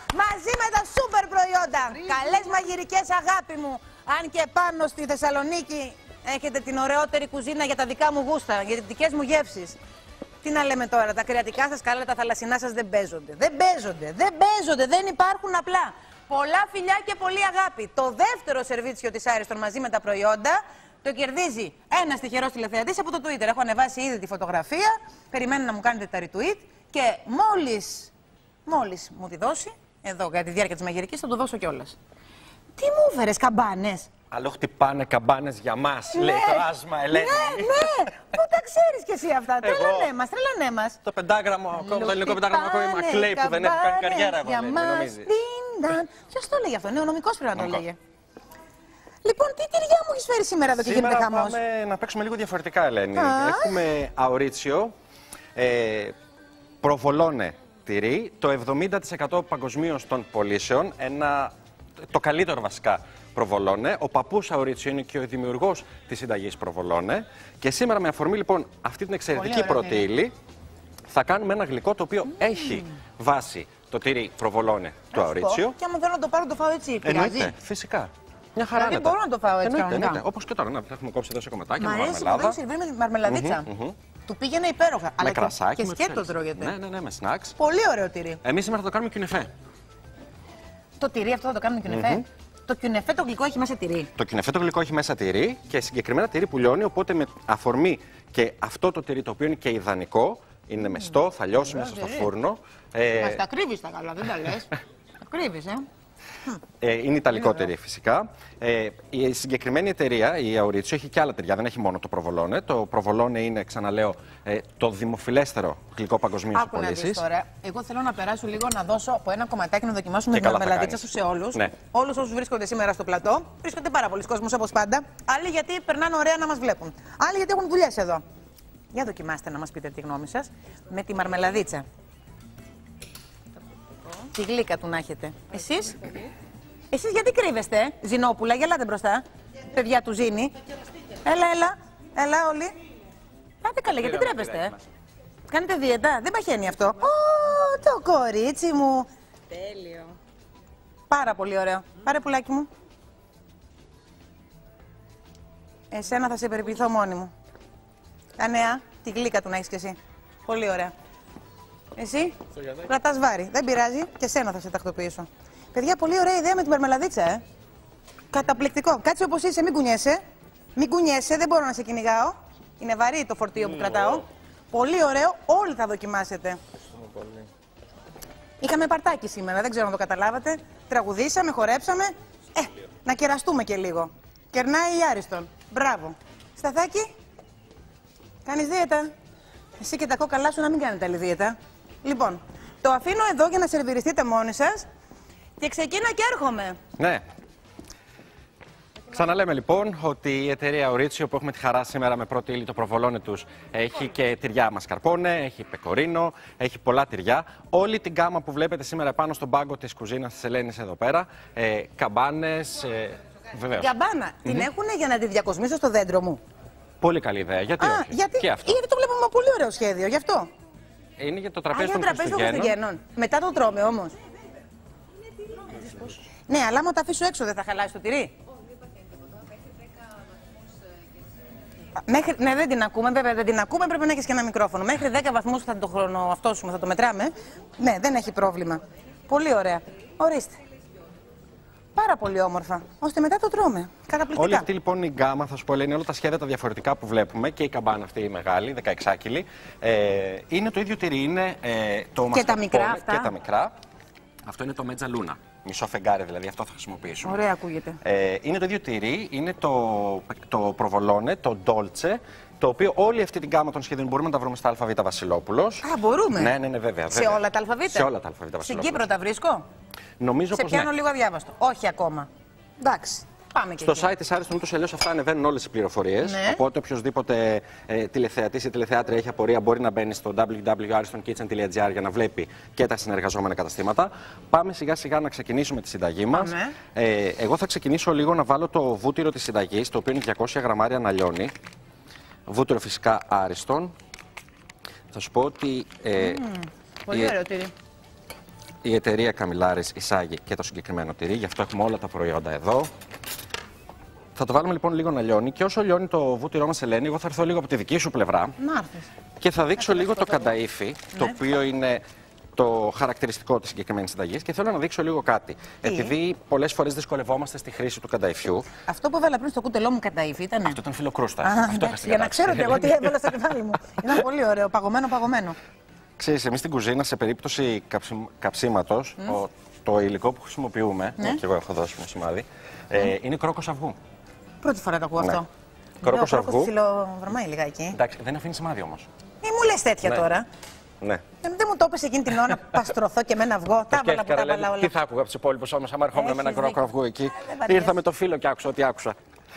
μαζί με τα σούπερ προϊόντα. Καλές μαγειρικές, αγάπη μου. Αν και πάνω στη Θεσσαλονίκη έχετε την ωραιότερη κουζίνα για τα δικά μου γούστα, για τις δικές μου γεύσεις. Τι να λέμε τώρα, τα κρεατικά σας καλά, τα θαλασσινά σας δεν παίζονται. Δεν υπάρχουν απλά. Πολλά φιλιά και πολύ αγάπη. Το δεύτερο σερβίτσιο της Άριστον μαζί με τα προϊόντα το κερδίζει ένας τυχερός τηλεθεατής από το Twitter. Έχω ανεβάσει ήδη τη φωτογραφία. Περιμένω να μου κάνετε τα retweet. Και μόλις μου τη δώσει, εδώ για τη διάρκεια της μαγειρικής, θα το δώσω κιόλας. Τι μου έφερες, καμπάνες? Αλλού χτυπάνε καμπάνες για μας, Ναι. λέει το άσμα, Ελένη. Ναι. Πού τα ξέρεις κι εσύ αυτά? Τρελανέ μας. Το πεντάγραμμο ακόμα, το ελληνικό πεντάγραμμο ακόμα η Μακλέη που δεν έχει κάνει καριέρα, εγώ για λέει, μας. νομίζει. Ποιος το λέγει αυτό? Νεονομικός πρέπει να το λέγε. Λοιπόν, τι τυριά μου έχεις φέρει σήμερα εδώ και γίνεται χαμός? Σήμερα πάμε να παίξουμε λίγο διαφορετικά, Ελένη. Έχουμε αορίτσιο, προβολόνε τυρί, το 70% παγκοσμίως των πωλήσεων, το καλύτερο βασικά προβολόνε. Ο παππούς αορίτσιο είναι και ο δημιουργός της συνταγής προβολόνε. Και σήμερα με αφορμή λοιπόν αυτή την εξαιρετική πρώτη ύλη, θα κάνουμε ένα γλυκό το οποίο έχει βάση το τυρί προβολόνε του αορίτσιο. Και άμα θέλω να το πάρω, το φάω έτσι, πειράζει? Εννοείται, φυσικά. Μια χαρά είναι. Δεν μπορώ να το φάω έτσι κανονικά. Όπως και τώρα, να έχουμε κόψει εδώ σε κομματάκια με μαρμελάδα. μαρμελάδα. Μ' αρέσει με μαρμελαδίτσα. Του πήγαινε υπέροχα. Με κρασάκι. Και σκέτο τρώγεται. Ναι, με snacks. Πολύ ωραίο τυρί. Εμείς σήμερα θα το κάνουμε κιουνεφέ. Το τυρί αυτό θα το κάνουμε κιουνεφέ. Το κιουνεφέ το γλυκό έχει μέσα τυρί. Το κιουνεφέ το γλυκό έχει μέσα τυρί και συγκεκριμένα τυρί που λιώνει. Οπότε με αφορμή και αυτό το τυρί το οποίο είναι και ιδανικό, είναι μεστό, θα λιώσει μέσα στο φούρνο. Μας τα κρύβεις τα καλά, δεν τα λες. Τα κρύβεις, Είναι ιταλικό τυρί φυσικά. Η συγκεκριμένη εταιρεία, η Αουρίτσιο, έχει και άλλα τυριά, δεν έχει μόνο το προβολόνε. Το προβολόνε είναι, ξαναλέω, το δημοφιλέστερο γλυκό παγκοσμίως Άκου να δεις τώρα. Εγώ θέλω να περάσω λίγο να δώσω από ένα κομματάκι να δοκιμάσουμε την μαρμελαδίτσα σου σε όλους. Ναι. Όλους όσους βρίσκονται σήμερα στο πλατό. Βρίσκονται πάρα πολλοί κόσμος όπως πάντα. Άλλοι γιατί περνάνε ωραία να μας βλέπουν. Άλλοι γιατί έχουν δουλειές εδώ. Για δοκιμάστε να μας πείτε τη γνώμη σας με τη μαρμελαδίτσα. Τη γλύκα του να έχετε. Εσείς γιατί κρύβεστε, Ζηνόπουλα, γελάτε μπροστά. Παιδιά του Ζήνη. Έλα όλοι. Πάτε καλά, γιατί τρέπεστε. Κάνετε δίαιτα, δεν παχαίνει αυτό. Ω, το κορίτσι μου. Τέλειο. Πάρα πολύ ωραίο. Πάρε πουλάκι μου. Εσένα θα σε περιποιηθώ μόνη μου. Τα νέα, τη γλύκα του να έχεις κι εσύ. Πολύ ωραία. Εσύ, κρατάς βάρη. Δεν πειράζει, και εσένα θα σε τακτοποιήσω. Παιδιά, πολύ ωραία ιδέα με τη μαρμελαδίτσα, Καταπληκτικό. Κάτσε όπως είσαι, μην κουνιέσαι. Μην κουνιέσαι, δεν μπορώ να σε κυνηγάω. Είναι βαρύ το φορτίο που κρατάω. Πολύ ωραίο, όλοι θα δοκιμάσετε. Πολύ. Είχαμε παρτάκι σήμερα, δεν ξέρω αν το καταλάβατε. Τραγουδήσαμε, χορέψαμε. Να κεραστούμε και λίγο. Κερνάει η Άριστον. Μπράβο. Σταθάκι, κάνεις δίαιτα? Εσύ και τα κόκαλά σου να μην κάνετε άλλη δίαιτα. Λοιπόν, το αφήνω εδώ για να σερβιριστείτε μόνοι σας και ξεκίνα και έρχομαι. Ναι. Ξαναλέμε λοιπόν ότι η εταιρεία Αουρίτσιο που έχουμε τη χαρά σήμερα με πρώτη ύλη το προβολόνε τους έχει και τυριά μασκαρπόνε, έχει πεκορίνο, έχει πολλά τυριά. Όλη την γκάμα που βλέπετε σήμερα πάνω στον πάγκο της κουζίνας της Ελένης εδώ πέρα, καμπάνες, βεβαίως. Καμπάνα, την έχουνε για να τη διακοσμήσω στο δέντρο μου. Πολύ καλή ιδέα. Γιατί όχι. Γιατί, και αυτό. γιατί το βλέπουμε πολύ ωραίο σχέδιο, γι' αυτό. Είναι για το τραπέζι των τραπέζι των Χριστουγέννων. Μετά το τρώμε όμως. Ναι, αλλά άμα το αφήσω έξω δεν θα χαλάσει το τυρί. Ναι, δεν την ακούμε, βέβαια δεν την ακούμε, πρέπει να έχεις και ένα μικρόφωνο. Μέχρι 10 βαθμούς θα το χρονοαυτόσουμε, θα το μετράμε. Ναι, δεν έχει πρόβλημα. Πολύ ωραία. Ορίστε. Πάρα πολύ όμορφα. Ώστε μετά το τρώμε. Καταπληκτικά. Όλη αυτή λοιπόν η γκάμα, θα σου πω, Ελένη, όλα τα σχέδια τα διαφορετικά που βλέπουμε και η καμπάνα αυτή η μεγάλη, 16κιλη, είναι το ίδιο τυρί. Είναι το και τα μικρά αυτά. Και τα μικρά. Αυτό είναι το μετζαλούνα. Μισό φεγγάρι δηλαδή, αυτό θα χρησιμοποιήσουμε. Ωραία, ακούγεται. Είναι το ίδιο τυρί, είναι το προβολόνε, το ντόλτσε, το οποίο όλη αυτή την γκάμα των σχεδίων μπορούμε να τα βρούμε στα ΑΒ Βασιλόπουλος. Α, μπορούμε. Ναι, βέβαια. Σε όλα τα ΑΒ. Σε όλα τα ΑΒ Βασιλόπουλος. Στην Κύπρο τα βρίσκω. Νομίζω σε πως πιάνω ναι. λίγο αδιάβαστο. Όχι ακόμα. Εντάξει. Πάμε και στο site της Άριστον ούτως ή αλλιώς αυτά ανεβαίνουν όλες οι πληροφορίες. Ναι. Οπότε οποιοδήποτε τηλεθεατής ή τηλεθεάτρια έχει απορία μπορεί να μπαίνει στο www.aristonkitchen.gr για να βλέπει και τα συνεργαζόμενα καταστήματα. Πάμε σιγά σιγά να ξεκινήσουμε τη συνταγή μας. Εγώ θα ξεκινήσω λίγο να βάλω το βούτυρο της συνταγής, το οποίο είναι 200 γραμμάρια να λιώνει. Βούτυρο φυσικά Άριστον. Θα σου πω ότι. Πολύ ωραίο τυρί. η εταιρεία Καμιλάρης εισάγει και το συγκεκριμένο τυρί, γι' αυτό έχουμε όλα τα προϊόντα εδώ. Θα το βάλουμε λοιπόν λίγο να λιώνει και όσο λιώνει το βούτυρό μας, Ελένη, εγώ θα έρθω λίγο από τη δική σου πλευρά. Να έρθεις. Και θα δείξω λίγο το κανταΐφι, το οποίο είναι το χαρακτηριστικό της συγκεκριμένης συνταγής και θέλω να δείξω λίγο κάτι. Επειδή πολλές φορές δυσκολευόμαστε στη χρήση του κανταΐφιου. Αυτό που έβαλα πριν στο κούτελό μου κανταΐφι ήταν. Αυτό ήταν φιλοκρούστα. Για να ξέρω και εγώ τι έβαλα στο κεφάλι μου. Ήταν πολύ ωραίο, παγωμένο. Ξέρεις, εμείς στην κουζίνα σε περίπτωση καψίματος, το υλικό που χρησιμοποιούμε, και εγώ έχω δώσει ένα σημάδι, είναι κρόκος αυγού. Πρώτη φορά το ακούω αυτό. Κρόκος αυγού. Ψιλοβρωμάει λιγάκι. Εντάξει, δεν αφήνει σημάδι όμως. Μη μου λες τέτοια τώρα. Ναι. Δεν μου το είπες εκείνη την ώρα να παστρωθώ και με ένα αυγό. Τα έβαλα που τα έβαλα όλα. Τι θα άκουγα από τους υπόλοιπους όμως, άμα ερχόμουν με ένα κρόκο αυγού εκεί. Ήρθα με το φίλο και άκουσα ό,τι άκουσα.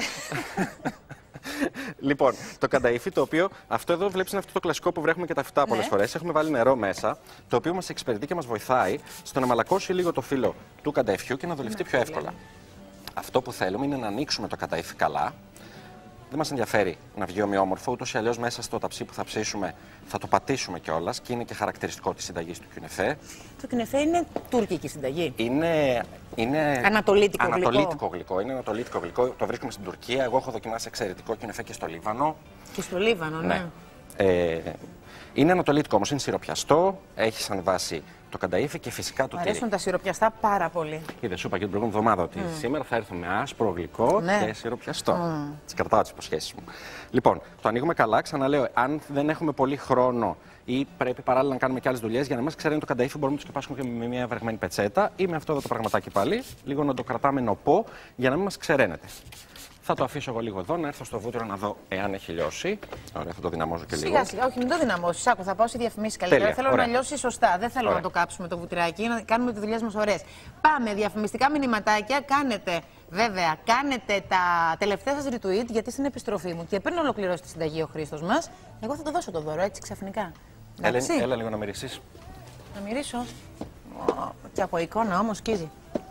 Λοιπόν, το κανταΐφι, το οποίο αυτό εδώ βλέπεις είναι αυτό το κλασικό που βρέχουμε και τα φυτά πολλές φορές. Έχουμε βάλει νερό μέσα, το οποίο μας εξυπηρετεί και μας βοηθάει στο να μαλακώσει λίγο το φύλλο του κανταΐφιου και να δουλευτεί πιο εύκολα. Αυτό που θέλουμε είναι να ανοίξουμε το κανταΐφι καλά. Δεν μας ενδιαφέρει να βγει ομοιόμορφο, ούτως ή αλλιώς μέσα στο ταψί που θα ψήσουμε θα το πατήσουμε κιόλας και είναι και χαρακτηριστικό της συνταγής του κιουνεφέ. Το κιουνεφέ είναι τουρκική συνταγή. Είναι ανατολίτικο γλυκό. Είναι ανατολίτικο γλυκό. Το βρίσκουμε στην Τουρκία. Εγώ έχω δοκιμάσει εξαιρετικό κιουνεφέ και στο Λίβανο. Και στο Λίβανο, ναι. Είναι ανατολίτικο όμως, είναι σιροπιαστό, έχει σαν βάση το κανταΐφι και φυσικά το τυρί. Μου αρέσουν τα σιροπιαστά πάρα πολύ. Είδες, σου είπα και την προηγούμενη εβδομάδα ότι σήμερα θα έρθω με άσπρο γλυκό και σιροπιαστό. Τις κρατάω τις υποσχέσεις μου. Λοιπόν, το ανοίγουμε καλά. Ξαναλέω, αν δεν έχουμε πολύ χρόνο ή πρέπει παράλληλα να κάνουμε και άλλες δουλειές, για να μας ξέρει το κανταΐφι, μπορούμε να το σκεπάσουμε και με μια βρεγμένη πετσέτα ή με αυτό εδώ το πραγματάκι πάλι. Λίγο να το κρατάμε νοπό για να μην μας ξεραίνεται. Θα το αφήσω εγώ λίγο εδώ, να έρθω στο βούτυρο να δω εάν έχει λιώσει. Ωραία, θα το δυναμώσω και λίγο. Σιγά σιγά, όχι, μην το δυναμώσεις. Άκου, θα πάω σε διαφημίσεις καλύτερα. Τέλεια, θέλω να λιώσει σωστά. Δεν θέλω να το κάψουμε το βουτυράκι, να κάνουμε τις δουλειές μας ωραίες. Πάμε, διαφημιστικά μηνυματάκια. Κάνετε τα τελευταία σας retweet, γιατί στην επιστροφή μου και πριν ολοκληρώσει τη συνταγή ο Χρήστος μας, εγώ θα το δώσω το δώρο έτσι ξαφνικά. Έλα λίγο να μυρίσεις. Να μυρίσω. Και από εικόνα όμως σκίζει.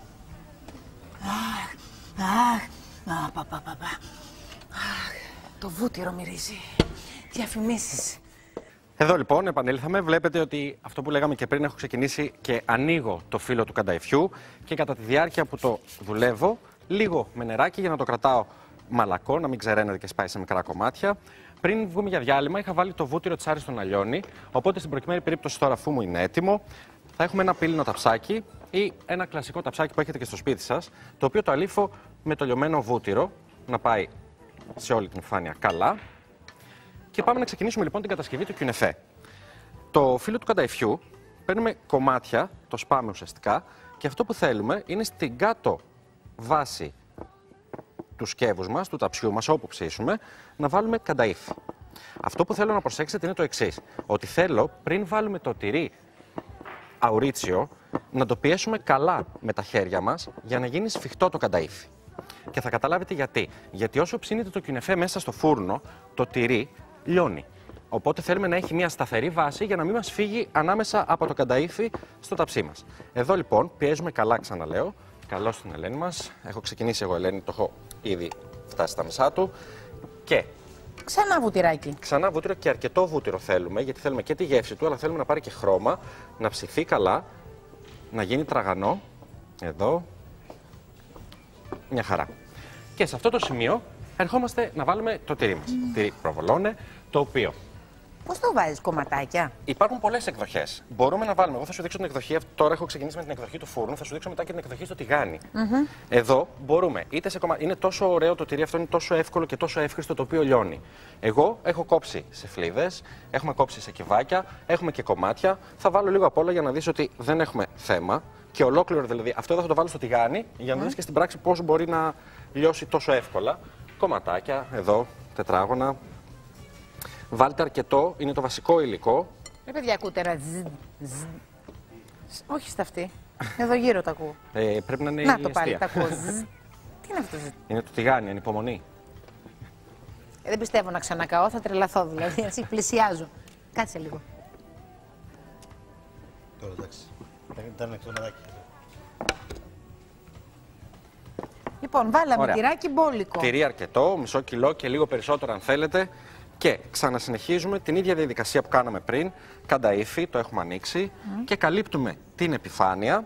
Το βούτυρο μυρίζει. Διαφημίσεις. Εδώ λοιπόν επανήλθαμε. Βλέπετε ότι αυτό που λέγαμε και πριν, έχω ξεκινήσει και ανοίγω το φύλλο του κανταΐφιου και κατά τη διάρκεια που το δουλεύω, λίγο με νεράκι για να το κρατάω μαλακό, να μην ξεραίνεται και σπάει σε μικρά κομμάτια. Πριν βγούμε για διάλειμμα, είχα βάλει το βούτυρο της Άρης στο να λιώνει. Οπότε στην προκειμένη περίπτωση τώρα, αφού μου είναι έτοιμο, θα έχουμε ένα πύλινο ταψάκι ή ένα κλασικό ταψάκι που έχετε και στο σπίτι σας, το οποίο το αλήφω με το λιωμένο βούτυρο να πάει σε όλη την επιφάνεια καλά. Και πάμε να ξεκινήσουμε λοιπόν την κατασκευή του κιουνεφέ. Το φύλλο του κανταΐφιου παίρνουμε κομμάτια, το σπάμε ουσιαστικά και αυτό που θέλουμε είναι στην κάτω βάση του σκεύους μας, του ταψιού μας, όπου ψήσουμε, να βάλουμε κανταΐφι. Αυτό που θέλω να προσέξετε είναι το εξής, ότι θέλω πριν βάλουμε το τυρί αουρίτσιο να το πιέσουμε καλά με τα χέρια μας για να γίνει σφιχτό το κανταΐφι. Και θα καταλάβετε γιατί. Γιατί όσο ψήνετε το κιουνεφέ μέσα στο φούρνο, το τυρί λιώνει. Οπότε θέλουμε να έχει μια σταθερή βάση για να μην μας φύγει ανάμεσα από το κανταΐφι στο ταψί μας. Εδώ λοιπόν πιέζουμε καλά, ξαναλέω. Καλώς στην Ελένη μας. Έχω ξεκινήσει εγώ, Ελένη, το έχω ήδη φτάσει στα μισά του. Και ξανά βουτυράκι. Ξανά βούτυρο και αρκετό βούτυρο θέλουμε, γιατί θέλουμε και τη γεύση του, αλλά θέλουμε να πάρει και χρώμα, να ψηθεί καλά, να γίνει τραγανό. Εδώ. Μια χαρά. Και σε αυτό το σημείο ερχόμαστε να βάλουμε το τυρί μας. Τυρί προβολόνε, το οποίο. Πώς το βάζεις, κομματάκια? Υπάρχουν πολλές εκδοχές. Μπορούμε να βάλουμε. Εγώ θα σου δείξω την εκδοχή. Τώρα έχω ξεκινήσει με την εκδοχή του φούρνου. Θα σου δείξω μετά και την εκδοχή στο τηγάνι. Εδώ μπορούμε. Είτε σε είναι τόσο ωραίο το τυρί αυτό, είναι τόσο εύκολο και τόσο εύχριστο το οποίο λιώνει. Εγώ έχω κόψει σε φλίδες, έχουμε κόψει σε κυβάκια, έχουμε και κομμάτια. Θα βάλω λίγο απ' όλα για να δεις ότι δεν έχουμε θέμα. Και ολόκληρο δηλαδή. Αυτό εδώ θα το βάλω στο τηγάνι για να δεις και στην πράξη πώς μπορεί να λιώσει τόσο εύκολα. Κομματάκια, εδώ, τετράγωνα. Βάλτε αρκετό, είναι το βασικό υλικό. Παιδιά, ακούτε ένα ζζ. Όχι στα αυτή. Εδώ γύρω τα ακούω. Πρέπει να είναι να η το πάλι, αιστεία. τα ακούω. Τι είναι αυτό? Είναι το τηγάνι, ανυπομονή. Δεν πιστεύω να ξανακαώ, θα τρελαθώ δηλαδή. Έτσι πλησιάζω. Κάτσε λίγο. Τώρα εντάξει. Ήταν το νεράκι. Λοιπόν, βάλαμε τυράκι μπόλικο. Τυρί αρκετό, μισό κιλό και λίγο περισσότερο αν θέλετε. Και ξανασυνεχίζουμε την ίδια διαδικασία που κάναμε πριν. Κανταΐφι, το έχουμε ανοίξει και καλύπτουμε την επιφάνεια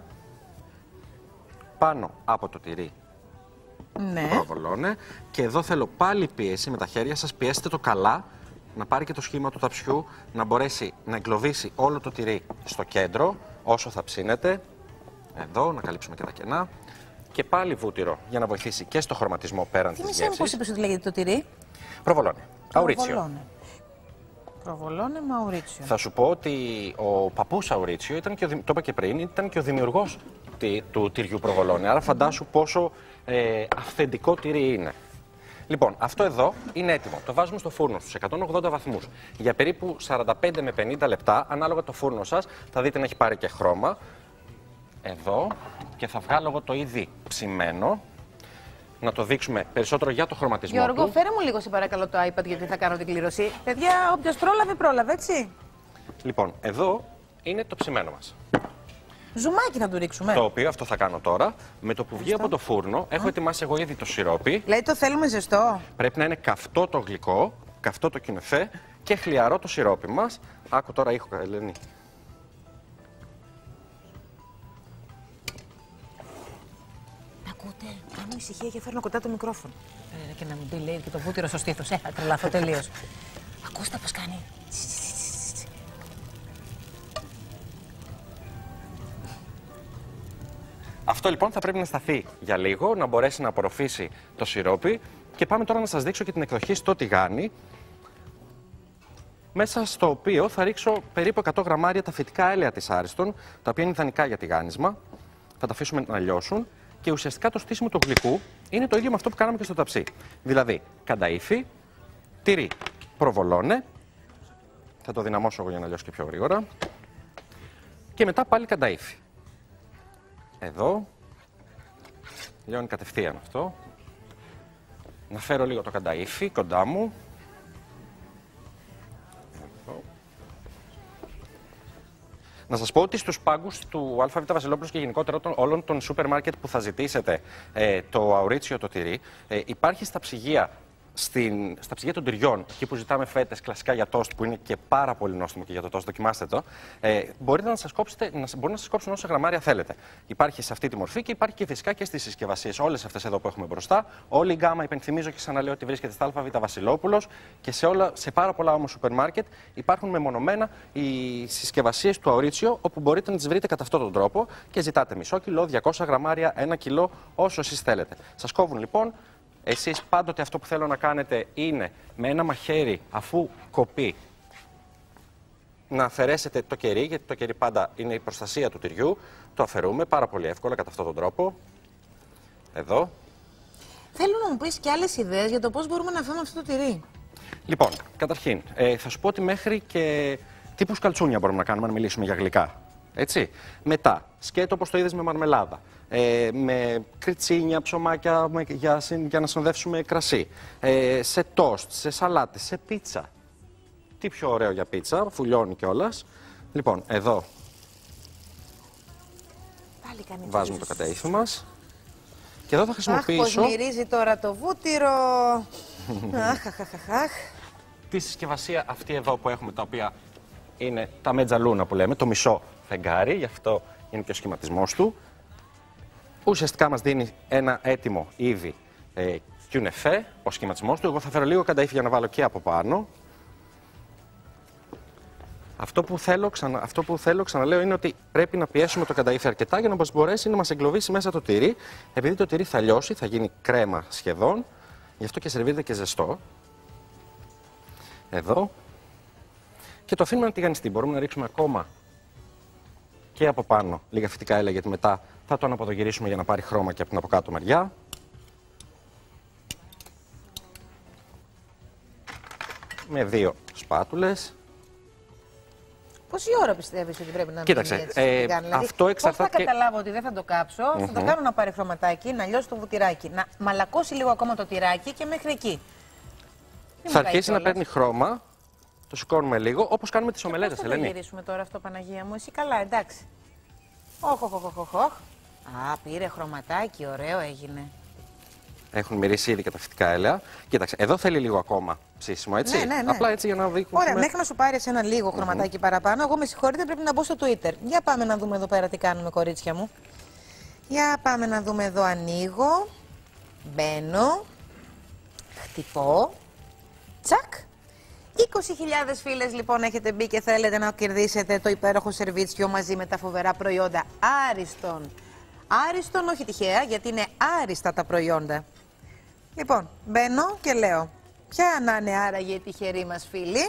πάνω από το τυρί. Ναι. Το προβολώνε. Και εδώ θέλω πάλι πίεση με τα χέρια σας. Πιέστε το καλά, να πάρει και το σχήμα του ταψιού, να μπορέσει να εγκλωβίσει όλο το τυρί στο κέντρο όσο θα ψήνετε. Εδώ, να καλύψουμε και τα κενά. Και πάλι βούτυρο για να βοηθήσει και στο χρωματισμό πέραν της γεύσης. Θυμήσαμε πώς είπες ότι λέγεται το τυρί. Προβολώνε. Αουρίτσιο. Προβολώνε Μαουρίτσιο. Θα σου πω ότι ο παππούς Αουρίτσιο ήταν και το είπα και πριν, ήταν και ο δημιουργός του τυριού προβολώνε. Άρα φαντάσου πόσο αυθεντικό τυρί είναι. Λοιπόν, αυτό εδώ είναι έτοιμο. Το βάζουμε στο φούρνο στους 180 βαθμούς για περίπου 45 με 50 λεπτά, ανάλογα το φούρνο σας. Θα δείτε να έχει πάρει και χρώμα. Εδώ, και θα βγάλω εγώ το ήδη ψημένο. Να το δείξουμε περισσότερο για το χρωματισμό Γιώργο, του. φέρε μου λίγο σε παρακαλώ το iPad γιατί θα κάνω την κλήρωση. Παιδιά, όποιος πρόλαβε, έτσι. Λοιπόν, εδώ είναι το ψημένο μας. Ζουμάκι θα του ρίξουμε. Το οποίο αυτό θα κάνω τώρα. Με το που βγει από το φούρνο, έχω ετοιμάσει εγώ ήδη το σιρόπι. Δηλαδή το θέλουμε ζεστό. Πρέπει να είναι καυτό το γλυκό, καυτό το κινεφέ και χλιαρό το σιρόπι μας. Άκου τώρα ήχο, Ελένη. Ακούτε, κάνω ησυχία και φέρνω κοντά το μικρόφωνο. Και να μην πει, λέει, και το βούτυρο στο στήθος. Θα τρελαθώ τελείως. Ακούστε πώς κάνει. Αυτό λοιπόν θα πρέπει να σταθεί για λίγο, να μπορέσει να απορροφήσει το σιρόπι. Και πάμε τώρα να σας δείξω και την εκδοχή στο τηγάνι, μέσα στο οποίο θα ρίξω περίπου 100 γραμμάρια τα φυτικά έλαια της Άριστον, τα οποία είναι ιδανικά για τηγάνισμα. Θα τα αφήσουμε να λιώσουν και ουσιαστικά το στήσιμο του γλυκού είναι το ίδιο με αυτό που κάναμε και στο ταψί. Δηλαδή, κανταΐφι, τυρί, προβολώνε. Θα το δυναμώσω εγώ για να λιώσει και πιο γρήγορα. Και μετά πάλι κανταΐφι. Εδώ. Λιώνει κατευθείαν αυτό. Να φέρω λίγο το κανταΐφι κοντά μου. Εδώ. Να σας πω ότι στους πάγκους του ΑΒ Βασιλόπουλος και γενικότερα όλων των σούπερ μάρκετ που θα ζητήσετε το αουρίτσιο το τυρί, υπάρχει στα ψυγεία. Στα ψυγεία των τυριών, εκεί που ζητάμε φέτες κλασικά για τόστ, που είναι και πάρα πολύ νόστιμο και για το τόστ, δοκιμάστε το, μπορείτε να σας κόψουν όσα γραμμάρια θέλετε. Υπάρχει σε αυτή τη μορφή και υπάρχει και φυσικά και στις συσκευασίες. Όλες αυτές εδώ που έχουμε μπροστά. Όλη η γκάμα, υπενθυμίζω και ξαναλέω ότι βρίσκεται στα ΑΒ Βασιλόπουλος και σε πάρα πολλά όμως σούπερ μάρκετ υπάρχουν μεμονωμένα οι συσκευασίες του αουρίτσιο, όπου μπορείτε να τις βρείτε κατά αυτόν τον τρόπο και ζητάτε μισό κιλό, 200 γραμμάρια, 1 κιλό, όσο εσείς θέλετε. Σας κόβουν λοιπόν. Εσείς πάντοτε αυτό που θέλω να κάνετε είναι με ένα μαχαίρι, αφού κοπεί, να αφαιρέσετε το κερί, γιατί το κερί πάντα είναι η προστασία του τυριού. Το αφαιρούμε πάρα πολύ εύκολα κατά αυτόν τον τρόπο. Εδώ. Θέλω να μου πεις και άλλες ιδέες για το πώς μπορούμε να φάμε αυτό το τυρί. Λοιπόν, καταρχήν, θα σου πω ότι μέχρι και τύπου σκαλτσούνια μπορούμε να κάνουμε, αν μιλήσουμε για γλυκά. Έτσι. Μετά, σκέτο όπως το είδες με μαρμελάδα. Με κριτσίνια, ψωμάκια για να συνοδεύσουμε κρασί. Σε τόστ, σε σαλάτες, σε πίτσα. Τι πιο ωραίο για πίτσα, φουλιώνει κιόλας. Λοιπόν, εδώ βάζουμε το κανταΐφι μας. Και εδώ θα χρησιμοποιήσω. Αχ, πως μυρίζει τώρα το βούτυρο. Τη συσκευασία αυτή εδώ που έχουμε, τα οποία είναι τα μετζαλούνα που λέμε, το μισό φεγγάρι, γι' αυτό είναι και ο σχηματισμός του. Ουσιαστικά μας δίνει ένα έτοιμο ήδη κιουνεφέ, ο σχηματισμός του. Εγώ θα φέρω λίγο κανταΐφι για να βάλω και από πάνω. Αυτό που θέλω, ξαναλέω, είναι ότι πρέπει να πιέσουμε το κανταΐφι αρκετά για να μπορέσει να μας εγκλωβίσει μέσα το τυρί. Επειδή το τυρί θα λιώσει, θα γίνει κρέμα σχεδόν, γι' αυτό και σερβίρεται και ζεστό. Εδώ. Και το αφήνουμε να τηγανιστεί. Μπορούμε να ρίξουμε ακόμα και από πάνω λίγα φυτικά έλαια, γιατί μετά θα το αναποδογυρίσουμε για να πάρει χρώμα και από την από κάτω μεριά. Με 2 σπάτουλες. Πόση ώρα πιστεύεις ότι πρέπει να μείνει Κοίταξε, έτσι? Δηλαδή, αυτό εξαρτάται. Πώς θα καταλάβω ότι δεν θα το κάψω, θα το κάνω να πάρει χρωματάκι, να λιώσει το βουτυράκι, να μαλακώσει λίγο ακόμα το τυράκι και μέχρι εκεί. Θα αρχίσει να παίρνει χρώμα, το σηκώνουμε λίγο, όπως κάνουμε τις ομελέτες, Ελένη. Θα το γυρίσουμε τώρα αυτό, Παναγία μου, εσύ καλά, εντάξει. Όχ. Α, πήρε χρωματάκι, ωραίο έγινε. Έχουν μυρίσει ήδη και τα φυτικά έλαια. Κοίταξε, εδώ θέλει λίγο ακόμα ψήσιμο, έτσι. Ναι. Απλά έτσι για να δείχνουμε. Ωραία, μέχρι να σου πάρει ένα λίγο χρωματάκι παραπάνω. Εγώ με συγχωρείτε, πρέπει να μπω στο Twitter. Για πάμε να δούμε εδώ πέρα τι κάνουμε, κορίτσια μου. Για πάμε να δούμε εδώ. Ανοίγω. Μπαίνω. Χτυπώ. Τσακ. 20.000 φίλες λοιπόν έχετε μπει και θέλετε να κερδίσετε το υπέροχο σερβίτσιο μαζί με τα φοβερά προϊόντα Άριστον. Άριστον, όχι τυχαία, γιατί είναι άριστα τα προϊόντα. Λοιπόν, μπαίνω και λέω, ποια να είναι άραγε η τυχερή μας φίλη?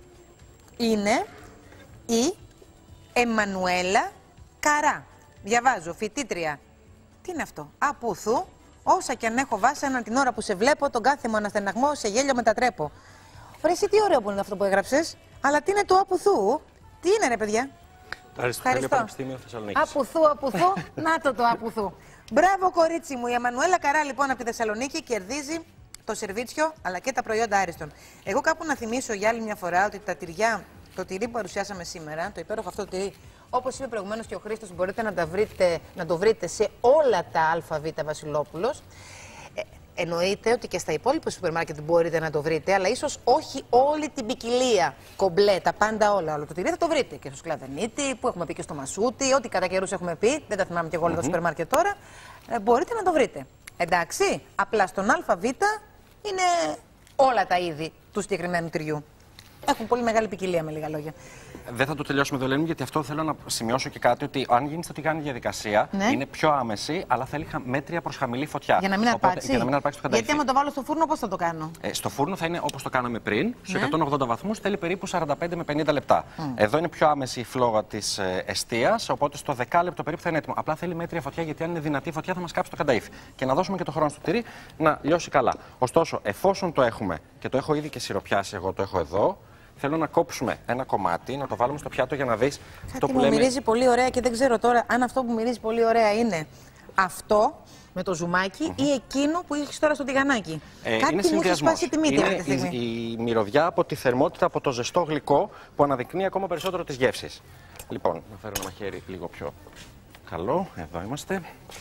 Είναι η Εμμανουέλα Καρά. Διαβάζω, φοιτήτρια. Τι είναι αυτό? Απούθου, όσα και αν έχω βάσανα την ώρα που σε βλέπω, τον κάθε μου αναστεναγμό σε γέλιο μετατρέπω. Ωραία, εσύ τι ωραίο που είναι αυτό που έγραψες, αλλά τι είναι το απουθού? Τι είναι ρε παιδιά? Το Αριστοτέλειο Πανεπιστήμιο Θεσσαλονίκης. Απουθού, να το απουθού. Μπράβο κορίτσι μου, η Εμμανουέλα Καρά λοιπόν από τη Θεσσαλονίκη κερδίζει το σερβίτσιο αλλά και τα προϊόντα Άριστον. Εγώ κάπου να θυμίσω για άλλη μια φορά ότι τα τυριά, το τυρί που παρουσιάσαμε σήμερα, το υπέροχο αυτό τυρί, όπως είπε προηγουμένως και ο Χρήστος, μπορείτε να το βρείτε σε όλα τα ΑΒ Βασιλόπουλος. Εννοείται ότι και στα υπόλοιπα σούπερ μάρκετ μπορείτε να το βρείτε, αλλά ίσως όχι όλη την ποικιλία. Κομπλέ, τα πάντα όλα. Όλο το τυρί θα το βρείτε και στο Σκλαβενίτη, που έχουμε πει και στο Μασούτι, ό,τι κατά καιρούς έχουμε πει. Δεν τα θυμάμαι και εγώ όλα τα σούπερ μάρκετ τώρα. Μπορείτε να το βρείτε. Εντάξει, απλά στον ΑΒ είναι όλα τα είδη του συγκεκριμένου τυριού. Έχουν πολύ μεγάλη ποικιλία, με λίγα λόγια. Δεν θα το τελειώσουμε εδώ, Ελένη, γιατί αυτό θέλω να σημειώσω και κάτι, ότι αν γίνει στο τηγάνι διαδικασία, είναι πιο άμεση, αλλά θέλει μέτρια προς χαμηλή φωτιά. Για να μην αρπάξει. Για να μην αρπάξει το κανταήφι. Γιατί άμα το βάλω στο φούρνο, πώς θα το κάνω? Στο φούρνο θα είναι όπως το κάναμε πριν, στους 180 βαθμούς, θέλει περίπου 45 με 50 λεπτά. Εδώ είναι πιο άμεση η φλόγα της εστίας, οπότε στο 10 λεπτό περίπου θα είναι έτοιμο. Απλά θέλει μέτρια φωτιά, γιατί αν είναι δυνατή φωτιά θα μας κάψει το κανταήφι. Και να δώσουμε και το χρόνο στο τυρί να λιώσει καλά. Ωστόσο, εφόσον το έχουμε και το έχω ήδη και σιροπιάσει, εγώ το έχω εδώ. Θέλω να κόψουμε ένα κομμάτι, να το βάλουμε στο πιάτο για να δεις αυτό που λέμε. Μυρίζει πολύ ωραία και δεν ξέρω τώρα αν αυτό που μυρίζει πολύ ωραία είναι αυτό με το ζουμάκι ή εκείνο που έχεις τώρα στο τηγανάκι. Κάτι μου έχει σπάσει τη μύτη αυτή τη στιγμή. Η μυρωδιά από τη θερμότητα, από το ζεστό γλυκό που αναδεικνύει ακόμα περισσότερο τις γεύσεις. Λοιπόν, να φέρω ένα μαχαίρι λίγο πιο καλό. Εδώ είμαστε.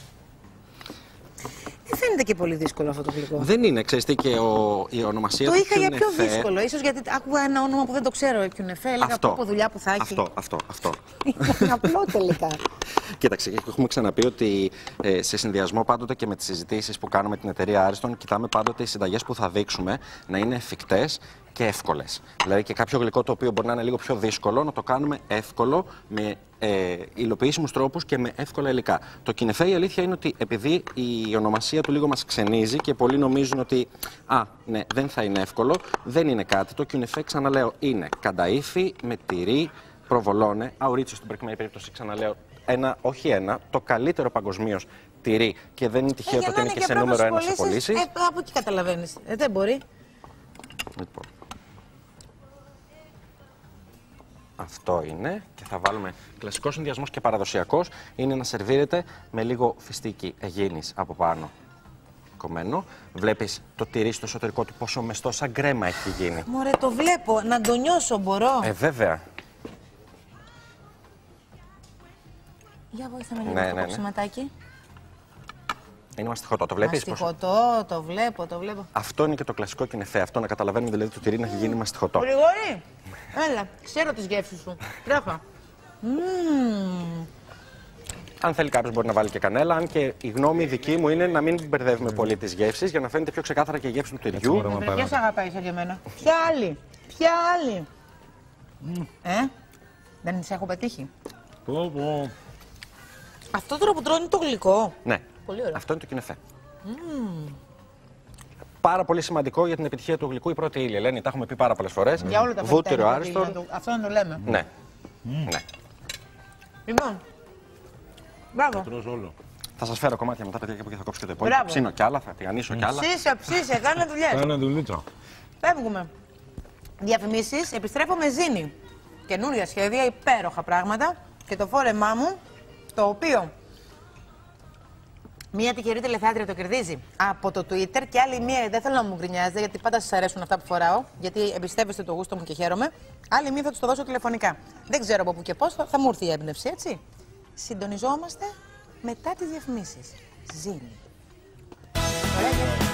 Δεν φαίνεται και πολύ δύσκολο αυτό το γλυκό. Δεν είναι, ξέρεις τι, και η ονομασία του. Το είχα για πιο δύσκολο. Ίσως γιατί άκουγα ένα όνομα που δεν το ξέρω. Κιουνεφέ, έλεγα από δουλειά που θα έχει. Αυτό. Είναι απλό τελικά. Κοίταξε, έχουμε ξαναπεί ότι σε συνδυασμό πάντοτε και με τις συζητήσεις που κάνουμε την εταιρεία Άριστον, κοιτάμε πάντοτε οι συνταγές που θα δείξουμε να είναι εφικτές και εύκολες. Δηλαδή και κάποιο γλυκό το οποίο μπορεί να είναι λίγο πιο δύσκολο, να το κάνουμε εύκολο με υλοποιήσιμους τρόπους και με εύκολα υλικά. Το κινεφέ, η αλήθεια είναι ότι επειδή η ονομασία του λίγο μας ξενίζει και πολλοί νομίζουν ότι ναι, δεν θα είναι εύκολο, δεν είναι κάτι. Το κινεφέ, ξαναλέω, είναι κανταήφι με τυρί, προβολόνε, αουρίτσιο στην προκειμένη περίπτωση, ξαναλέω, το καλύτερο παγκοσμίως τυρί και δεν είναι τυχαίο ότι είναι και σε νούμερο 1 σε πωλήσεις. Από εκεί καταλαβαίνεις. Δεν μπορεί. Λοιπόν. Αυτό είναι και θα βάλουμε κλασικός συνδυασμός και παραδοσιακός είναι να σερβίρεται με λίγο φιστίκι αιγίνης από πάνω κομμένο. Βλέπεις το τυρί στο εσωτερικό του πόσο μεστό σαν γκρέμα έχει γίνει. Μωρέ, το βλέπω. Να το νιώσω μπορώ. Βέβαια. Για βοήθαμε λίγο το κοψιματάκι. Είναι μαστιχωτό, το βλέπεις? Μαστιχωτό, το βλέπω. Αυτό είναι και το κλασικό κινεφέ. Αυτό να καταλαβαίνουμε δηλαδή το τυρί να έχει γίνει μαστιχωτό. Γρηγόρη, έλα, ξέρω τις γεύσεις σου. Τρέχα. Αν θέλει κάποιος μπορεί να βάλει και κανέλα, αν και η γνώμη δική μου είναι να μην μπερδεύουμε πολύ τις γεύσεις για να φαίνεται πιο ξεκάθαρα και η γεύση του τυριού. Ποια σ' αγαπάει σαν και εμένα? Ποια άλλη? Δεν τις έχω πετύχει. Αυτό τώρα που τρώνε είναι το γλυκό. Ναι. Πολύ ωραίο. Αυτό είναι το κινεφέ. Πάρα πολύ σημαντικό για την επιτυχία του γλυκού η πρώτη ύλη. Ελένη, τα έχουμε πει πάρα πολλές φορές. Για όλα τα βούτυρο άριστο. Αυτό να το λέμε. Ναι. Λοιπόν, μπράβο. Θα σας φέρω κομμάτια μετά, παιδιά, και θα κόψω και το υπόλοιπο. Ψήνω κι άλλα, θα τηγανίσω κι άλλα. Ψήσε, κάνε δουλειές. Φεύγουμε. Διαφημίσεις, επιστρέφω με ζύνη. Καινούρια σχέδια, υπέροχα πράγματα. Και το φόρεμά μου, το οποίο μία τυχερή τηλεθεάτρια το κερδίζει από το Twitter και άλλη μία, δεν θέλω να μου γκρινιάζετε γιατί πάντα σας αρέσουν αυτά που φοράω, γιατί εμπιστεύεστε το γούστο μου και χαίρομαι. Άλλη μία θα τους το δώσω τηλεφωνικά. Δεν ξέρω από πού και πώς, θα μου έρθει η έμπνευση, έτσι. Συντονιζόμαστε μετά τις διαφημίσεις. Ζήνη. Ωραία.